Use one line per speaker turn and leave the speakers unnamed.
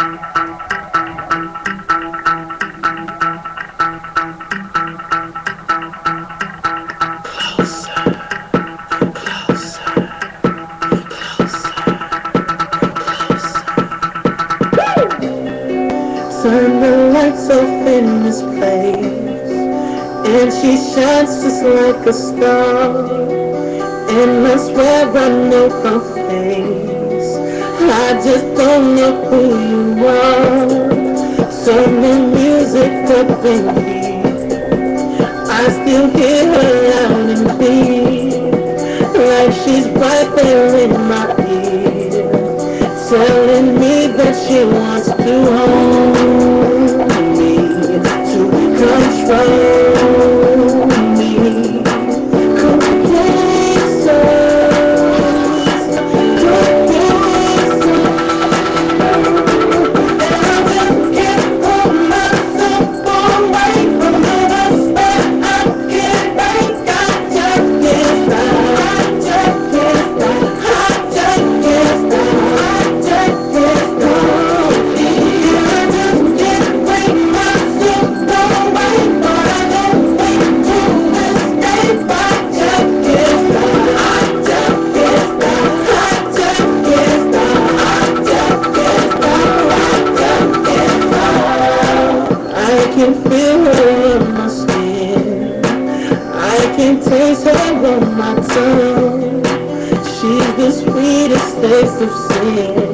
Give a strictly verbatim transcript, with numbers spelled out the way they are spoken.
Turn the lights off in this place, and she shines just like a star. And I swear I know her face, I just don't know who you are. Turning music up in here, I still hear her loud and clear, like she's right there in my ear, telling me that she wants to hold me, to control me. Come closer, come closer, and I just can't pull myself away from the spell I can't break. I just can't stop, I just can't stop, I just can't stop, I just can't stop. And I just can't break myself away, but I don't think to escape. I just can't stop, I just can't stop, I just can't stop, I just can't stop, I just can't stop. I can feel her on my skin, I can taste her on my tongue. She's the sweetest taste of sin.